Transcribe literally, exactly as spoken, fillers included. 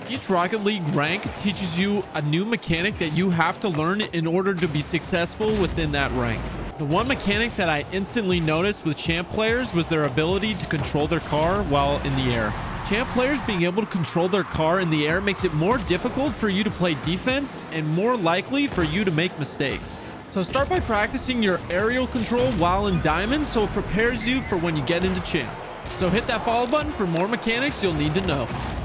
Each Rocket League rank teaches you a new mechanic that you have to learn in order to be successful within that rank. The one mechanic that I instantly noticed with champ players was their ability to control their car while in the air. Champ players being able to control their car in the air makes it more difficult for you to play defense and more likely for you to make mistakes. So start by practicing your aerial control while in diamond so it prepares you for when you get into champ. So hit that follow button for more mechanics you'll need to know.